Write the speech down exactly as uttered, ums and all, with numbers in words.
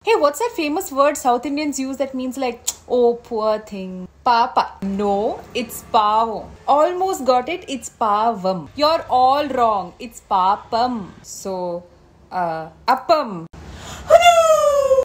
Hey, what's that famous word South Indians use that means like, oh, poor thing? Papa. No, it's pavam. Almost got it. It's pavam. You're all wrong. It's papam. So, uh, appam.